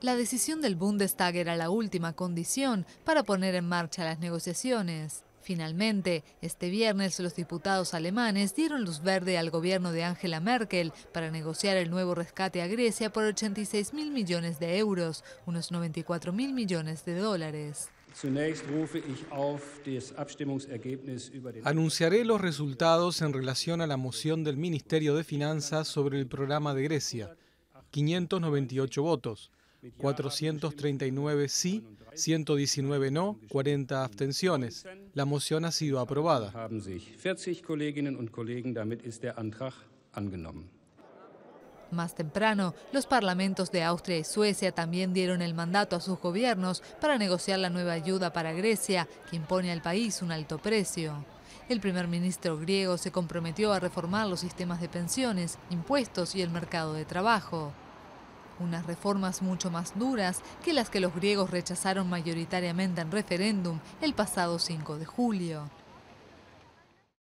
La decisión del Bundestag era la última condición para poner en marcha las negociaciones. Finalmente, este viernes los diputados alemanes dieron luz verde al gobierno de Angela Merkel para negociar el nuevo rescate a Grecia por 86.000 millones de euros, unos 94.000 millones de dólares. Anunciaré los resultados en relación a la moción del Ministerio de Finanzas sobre el programa de Grecia. 598 votos, 439 sí, 119 no, 40 abstenciones. La moción ha sido aprobada. Más temprano, los parlamentos de Austria y Suecia también dieron el mandato a sus gobiernos para negociar la nueva ayuda para Grecia, que impone al país un alto precio. El primer ministro griego se comprometió a reformar los sistemas de pensiones, impuestos y el mercado de trabajo. Unas reformas mucho más duras que las que los griegos rechazaron mayoritariamente en referéndum el pasado 5 de julio.